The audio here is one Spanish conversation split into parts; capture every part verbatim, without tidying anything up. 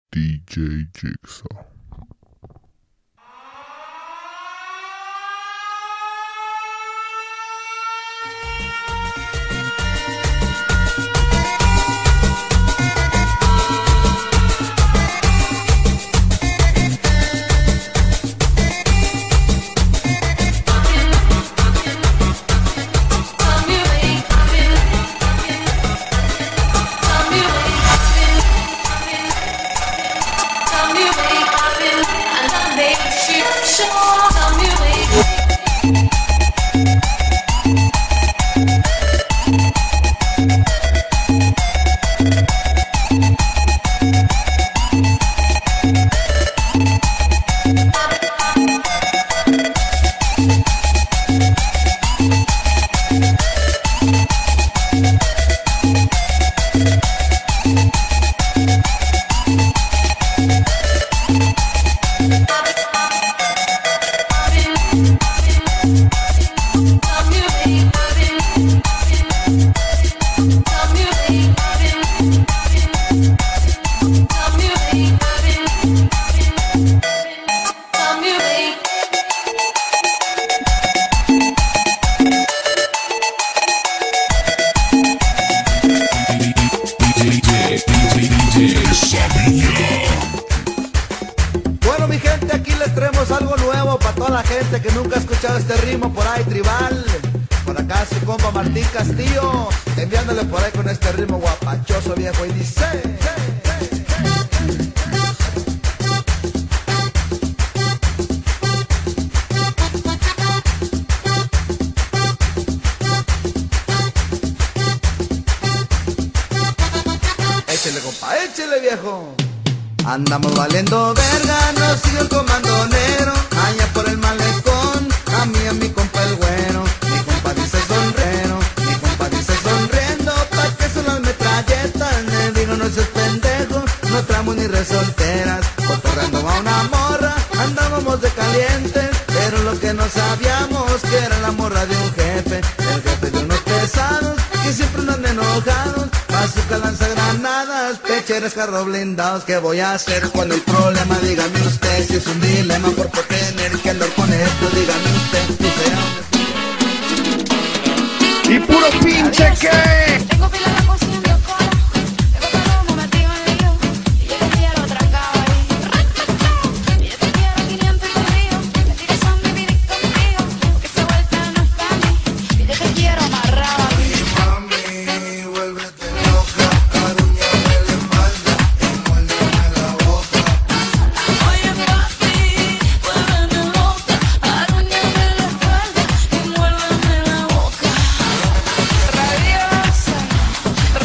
D J Jigsaw. Bueno, mi gente, aquí les traemos algo nuevo para toda la gente que nunca ha escuchado este ritmo por ahí tribal. Por acá su compa Martín Castillo, enviándole por ahí con este ritmo guapachoso viejo y dice: échele, compa, échele, viejo. Andamos valiendo verga, nos sigue el comando negro, allá por el malecón, a mí, a mi compa el güero. Mi compa dice sonrero, mi compa dice sonriendo, pa' que son las metralletas. Le digo, no seas pendejo, no tramos ni resolteras, cotorreando a una morra, andábamos de calientes, pero lo que no sabíamos que era la morra de un jefe, el jefe de unos pesados, que siempre andan enojados. Azúcar, lanzagranadas, pecheras, carros blindados. ¿Qué voy a hacer cuando el problema? Dígame usted, si es un dilema por qué tener que andar con esto. Dígame usted, si sea y puro pinche que Tengo pila de cociendo cola, tengo palomo metido en lío, y yo te quiero atracado ahí. Y yo te quiero quinientos conmigo, me tires a mi vida conmigo, porque esa vuelta no es para mí, y yo te quiero amarrado a mí. Mami, vuélvete loca, aruñame la espalda y muérdeme la boca. Oye papi, vuélveme loca, arruñame la espalda y muérdeme la boca. Rabiosa,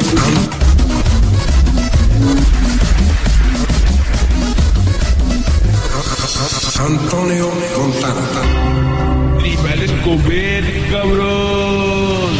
Antonio Montana. Tribal Escobar, cabrón.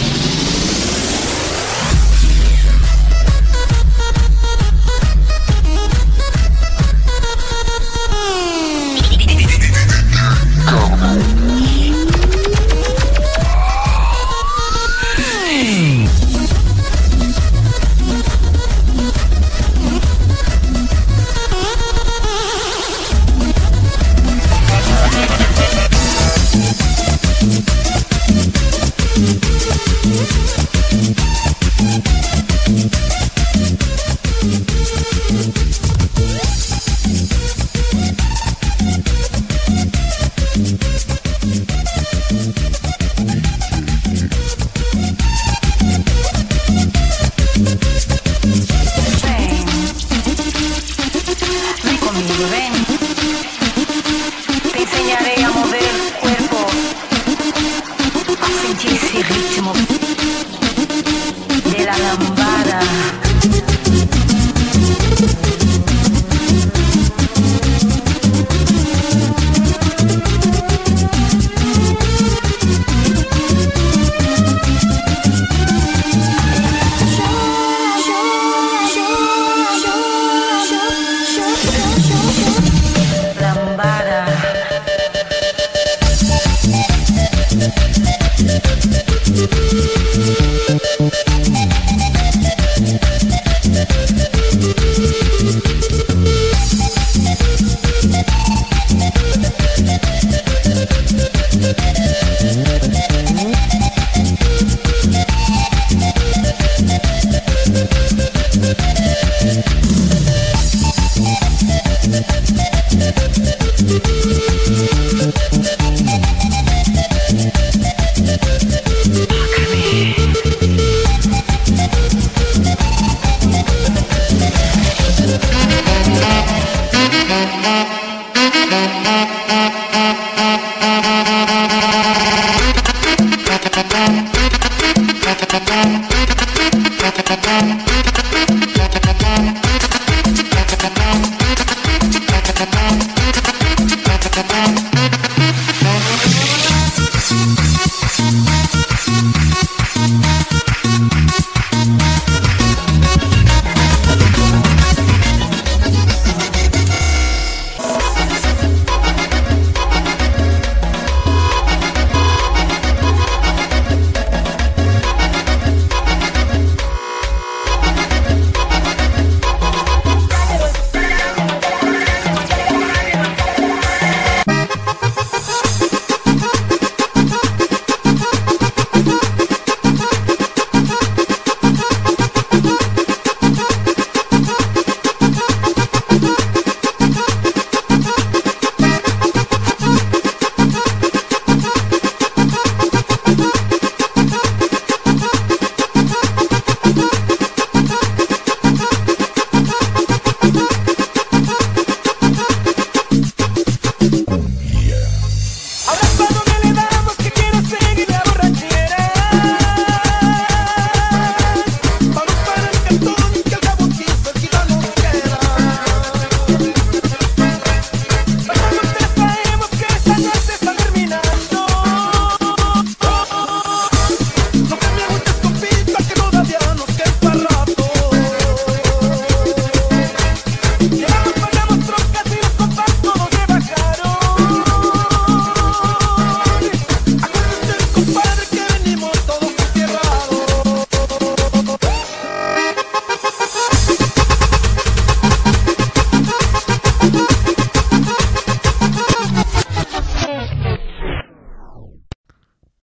Ven conmigo, ven. Te enseñaré a mover el cuerpo, a sentir ese ritmo de la lambada. Lambada.